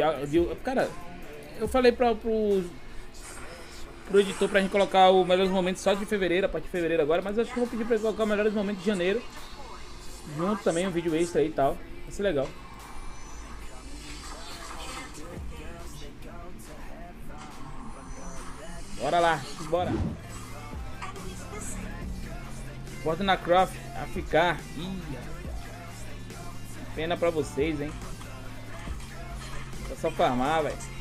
Cara, eu falei pro editor pra gente colocar os melhores momentos só de fevereiro, a partir de fevereiro agora, mas eu acho que eu vou pedir pra ele colocar os melhores momentos de janeiro. Junto também, um vídeo extra aí e tal. Vai ser legal. Bora lá, bora. Bota na Croft a ficar. Ih, pena pra vocês, hein. É só farmar, velho.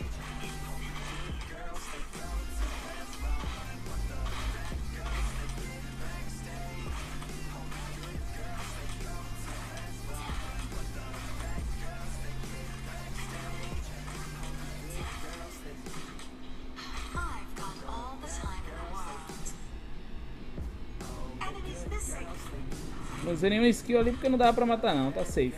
Não usei nenhuma skill ali porque não dava pra matar não, tá safe.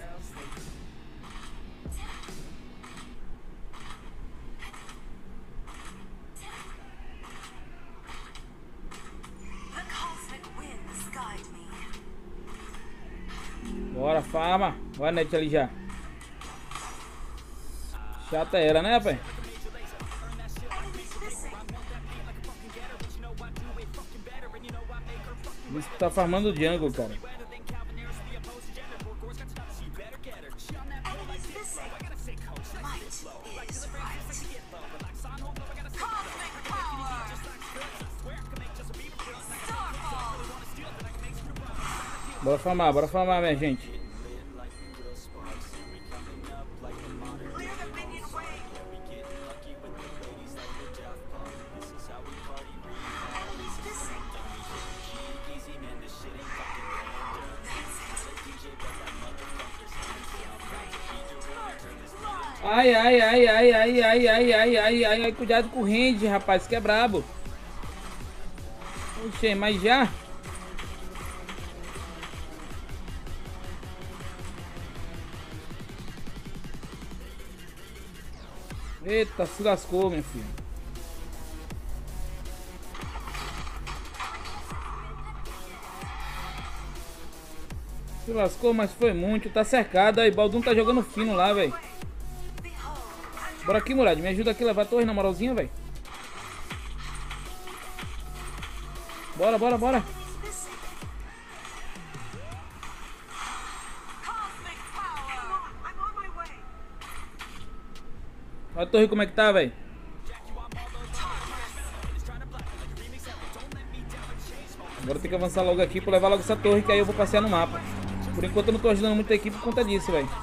Bora, farma. Olha a net ali já. Chata era, né, rapaz? Isso tá farmando o jungle, cara. Bora farmar, minha gente. Ai, cuidado com o range, rapaz, que é brabo. Oxê, mas já? Eita, se lascou, meu filho. Se lascou, mas foi muito. Tá cercado aí. Baldum tá jogando fino lá, velho. Bora aqui, Murad. Me ajuda aqui a levar a torre na moralzinha, velho. Bora. Olha a torre como é que tá, velho. Agora tem que avançar logo aqui pra levar logo essa torre, que aí eu vou passear no mapa. Por enquanto eu não tô ajudando muita equipe por conta disso, velho.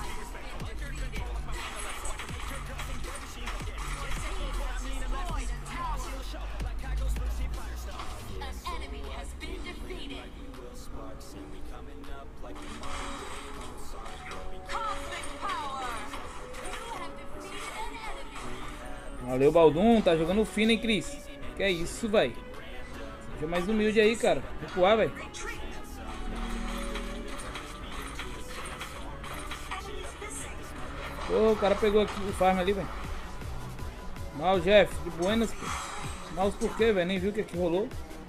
Valeu, Baldum. Tá jogando fino, hein, Cris? Que é isso, velho. Seja mais humilde aí, cara. Recuar, velho. Pô, o cara pegou aqui o farm ali, velho. Mal, Jeff. De buenas. Mal por quê, velho? Nem viu o que aqui rolou.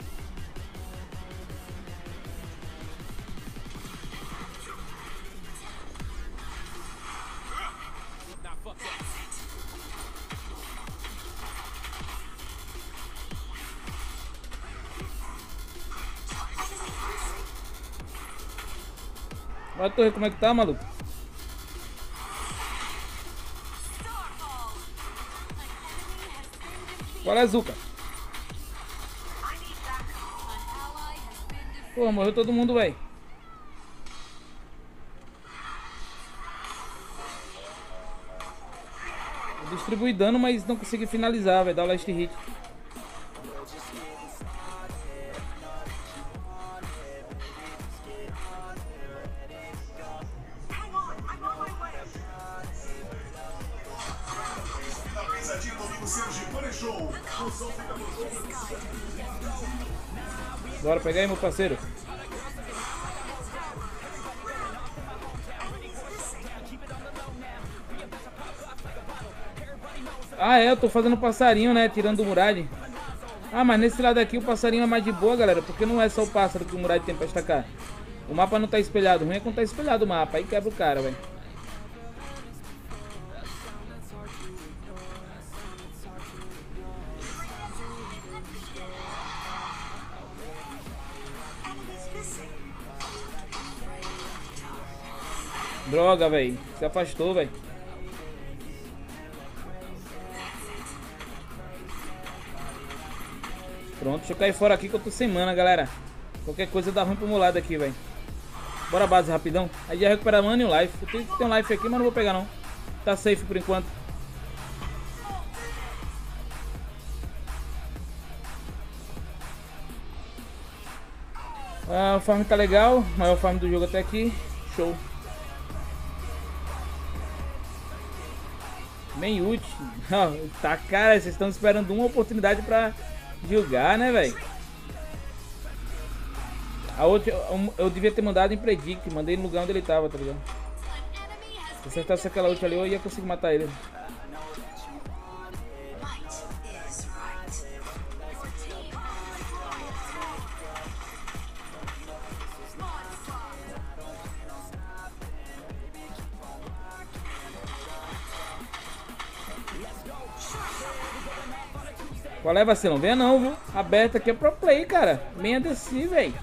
Olha a torre como é que tá, maluco. Qual é, Zuka? Pô, morreu todo mundo, velho. Distribui dano, mas não consegui finalizar, vai dar o last hit. Bora pegar aí, meu parceiro. Ah, é, eu tô fazendo passarinho, né? Tirando o Murad. Ah, mas nesse lado aqui o passarinho é mais de boa, galera. Porque não é só o pássaro que o Murad tem pra estacar. O mapa não tá espelhado. O ruim é quando tá espelhado o mapa. Aí quebra o cara, velho. Droga, velho. Se afastou, velho. Pronto, deixa eu cair fora aqui que eu tô sem mana, galera. Qualquer coisa dá ruim pro meu lado aqui, velho. Bora base rapidão. Aí já recupera mana e o life. Eu tenho que ter um life aqui, mas não vou pegar não. Tá safe por enquanto. Ah, o farm tá legal. Maior farm do jogo até aqui. Show. Bem útil. Tá, cara, vocês estão esperando uma oportunidade pra jogar, né, velho? A outra eu devia ter mandado em Predict. Mandei no lugar onde ele tava, tá ligado? Se acertasse aquela ult ali, eu ia conseguir matar ele. Qual é, vacilão? Venha não, viu? Aberto aqui é pro play, cara. Venha descer, velho.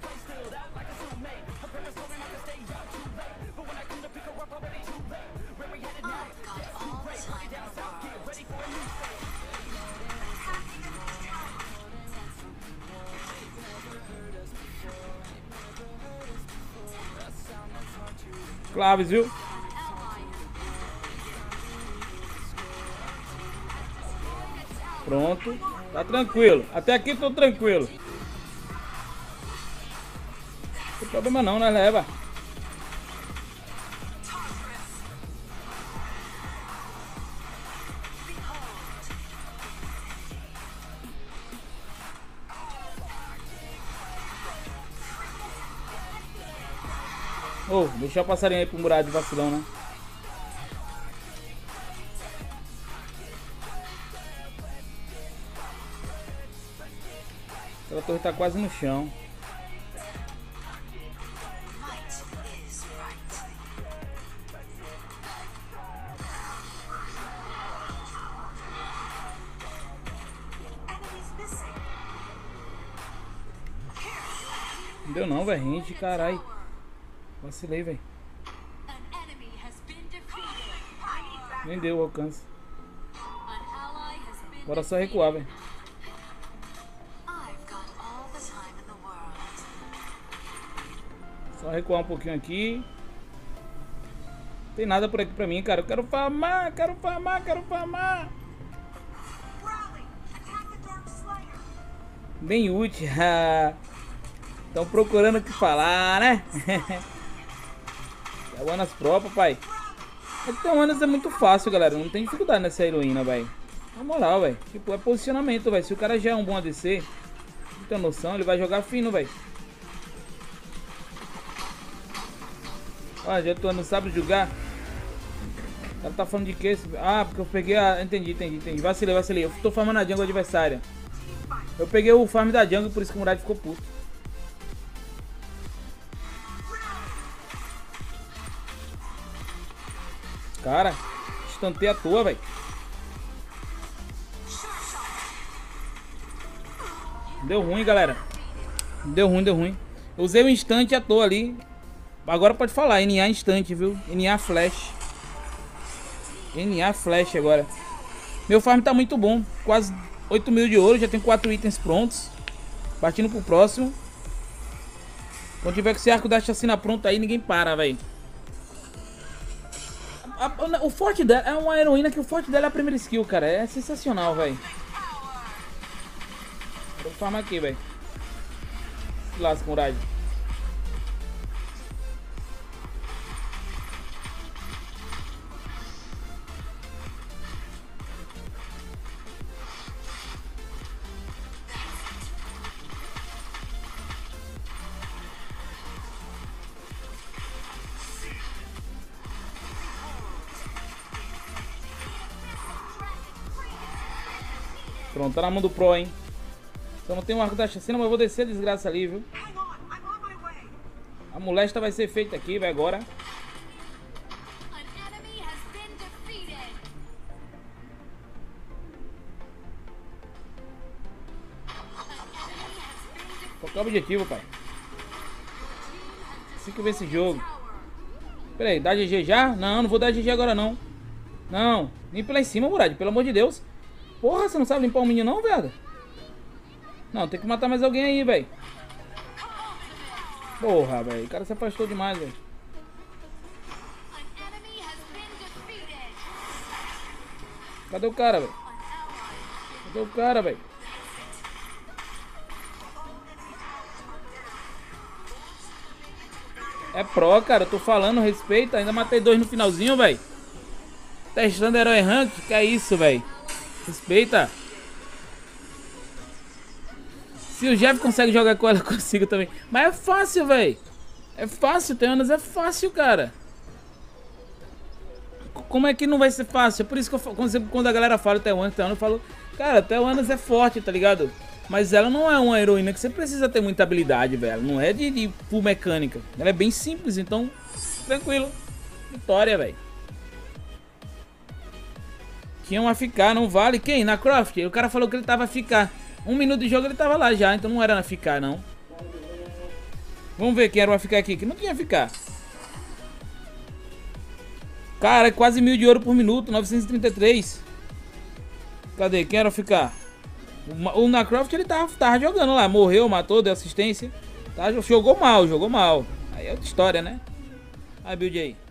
Claves, viu? Pronto. Tá tranquilo. Até aqui tô tranquilo. Não tem problema não, né? Leva. Oh, deixa o passarinho aí pro murado de vacilão, né? Aquela torre tá quase no chão. Não deu não, velho. Range, caralho. Vacilei, velho. Nem deu o alcance. Bora só recuar, velho. Só recuar um pouquinho aqui. Não tem nada por aqui pra mim, cara. Eu quero farmar, quero farmar, quero farmar. Bem útil. Estão procurando o que falar, né? Aguanas Pro, papai. Então, Anas é muito fácil, galera. Não tem dificuldade nessa heroína, velho. Na moral, velho. Tipo, é posicionamento, velho. Se o cara já é um bom ADC, não tem noção, ele vai jogar fino, velho. Ó, já tô, não sabe jogar. O cara tá falando de que? Ah, porque eu peguei a... Entendi. Vacilei. Eu tô farmando a jungle adversária. Eu peguei o farm da jungle, por isso que o Murad ficou puto. Cara, estantei à toa, velho. Deu ruim, galera. Deu ruim. Eu usei o instante à toa ali. Agora pode falar, NA instante, viu? NA flash. NA flash agora. Meu farm tá muito bom. Quase 8 mil de ouro. Já tenho 4 itens prontos. Partindo pro próximo. Quando tiver com esse arco da chacina pronto aí, ninguém para, velho. O forte dela é uma heroína que o forte dela é a primeira skill, cara. É sensacional, velho. Vou farmar aqui, velho. Se lasca, Murad. Pronto, tá na mão do Pro, hein? Só não tem um arco da chacina, mas eu vou descer a desgraça ali, viu? A molesta vai ser feita aqui, vai agora. Qual é o objetivo, pai? Assim que eu ver esse jogo. Pera aí, dá GG já? Não, não vou dar GG agora não. Não, limpa lá em cima, Murad, pelo amor de Deus. Porra, você não sabe limpar o Minion não, velho? Não, tem que matar mais alguém aí, velho. Porra, velho, o cara se afastou demais, velho. Cadê o cara, velho? Cadê o cara, velho? É pro, cara, eu tô falando, respeita. Ainda matei 2 no finalzinho, velho. Testando herói rank, que é isso, velho? Respeita. Se o Jeff consegue jogar com ela, eu consigo também. Mas é fácil, velho. É fácil, Teonas é fácil, cara. Como é que não vai ser fácil? É por isso que quando a galera fala Teonas, eu falo, cara, Teonas é forte, tá ligado? Mas ela não é uma heroína que você precisa ter muita habilidade, velho. Não é de full mecânica. Ela é bem simples, então, tranquilo. Vitória, velho. Tinha um AFK, não vale. Quem? Na Croft? O cara falou que ele tava AFK. 1 minuto de jogo ele tava lá já, então não era na AFK, não. Vamos ver quem era o AFK aqui, que não tinha AFK. Cara, é quase 1000 de ouro por minuto, 933. Cadê? Quem era o AFK? O Nacroft ele tava jogando lá, morreu, matou, deu assistência. Tá, jogou mal. Aí é outra história, né? Aí, build aí.